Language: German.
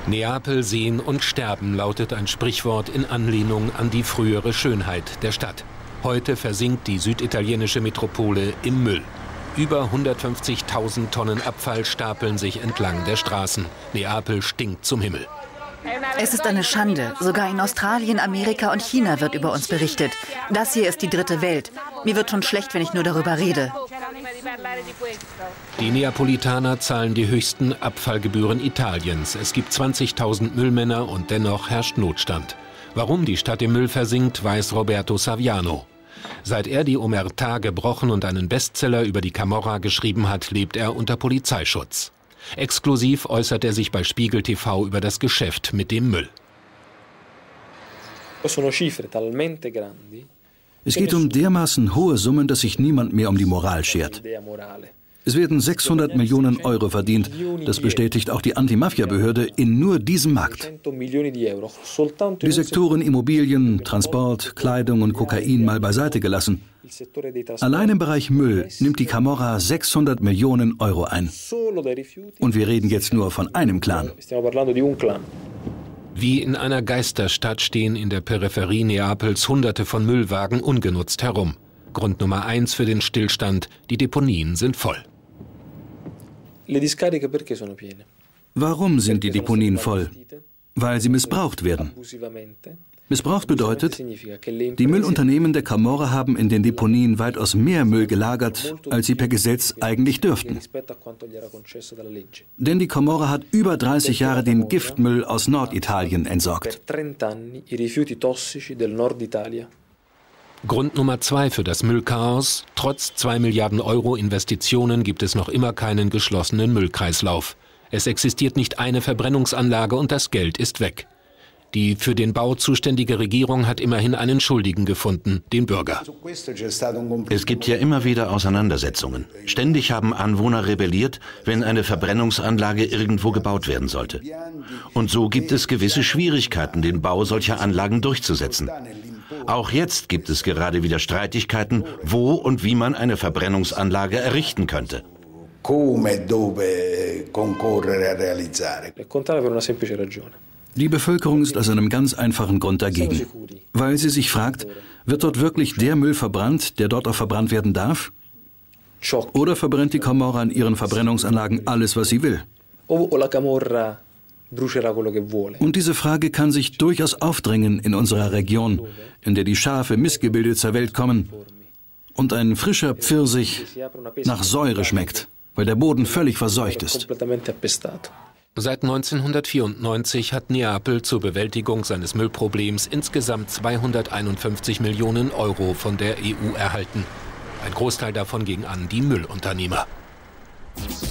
Neapel sehen und sterben lautet ein Sprichwort in Anlehnung an die frühere Schönheit der Stadt. Heute versinkt die süditalienische Metropole im Müll. Über 150.000 Tonnen Abfall stapeln sich entlang der Straßen. Neapel stinkt zum Himmel. Es ist eine Schande. Sogar in Australien, Amerika und China wird über uns berichtet. Das hier ist die dritte Welt. Mir wird schon schlecht, wenn ich nur darüber rede. Die Neapolitaner zahlen die höchsten Abfallgebühren Italiens. Es gibt 20.000 Müllmänner und dennoch herrscht Notstand. Warum die Stadt im Müll versinkt, weiß Roberto Saviano. Seit er die Omertà gebrochen und einen Bestseller über die Camorra geschrieben hat, lebt er unter Polizeischutz. Exklusiv äußert er sich bei Spiegel TV über das Geschäft mit dem Müll. Es geht um dermaßen hohe Summen, dass sich niemand mehr um die Moral schert. Es werden 600 Millionen Euro verdient. Das bestätigt auch die Anti-Mafia-Behörde in nur diesem Markt. Die Sektoren Immobilien, Transport, Kleidung und Kokain mal beiseite gelassen. Allein im Bereich Müll nimmt die Camorra 600 Millionen Euro ein. Und wir reden jetzt nur von einem Clan. Wie in einer Geisterstadt stehen in der Peripherie Neapels Hunderte von Müllwagen ungenutzt herum. Grund Nummer 1 für den Stillstand: die Deponien sind voll. Warum sind die Deponien voll? Weil sie missbraucht werden. Missbraucht bedeutet, die Müllunternehmen der Camorra haben in den Deponien weitaus mehr Müll gelagert, als sie per Gesetz eigentlich dürften. Denn die Camorra hat über 30 Jahre den Giftmüll aus Norditalien entsorgt. Grund Nummer 2 für das Müllchaos: trotz 2 Milliarden Euro Investitionen gibt es noch immer keinen geschlossenen Müllkreislauf. Es existiert nicht eine Verbrennungsanlage und das Geld ist weg. Die für den Bau zuständige Regierung hat immerhin einen Schuldigen gefunden, den Bürger. Es gibt ja immer wieder Auseinandersetzungen. Ständig haben Anwohner rebelliert, wenn eine Verbrennungsanlage irgendwo gebaut werden sollte. Und so gibt es gewisse Schwierigkeiten, den Bau solcher Anlagen durchzusetzen. Auch jetzt gibt es gerade wieder Streitigkeiten, wo und wie man eine Verbrennungsanlage errichten könnte. Die Bevölkerung ist aus einem ganz einfachen Grund dagegen. Weil sie sich fragt, wird dort wirklich der Müll verbrannt, der dort auch verbrannt werden darf? Oder verbrennt die Camorra in ihren Verbrennungsanlagen alles, was sie will? Und diese Frage kann sich durchaus aufdrängen in unserer Region, in der die Schafe missgebildet zur Welt kommen und ein frischer Pfirsich nach Säure schmeckt, weil der Boden völlig verseucht ist. Seit 1994 hat Neapel zur Bewältigung seines Müllproblems insgesamt 251 Millionen Euro von der EU erhalten. Ein Großteil davon ging an die Müllunternehmer.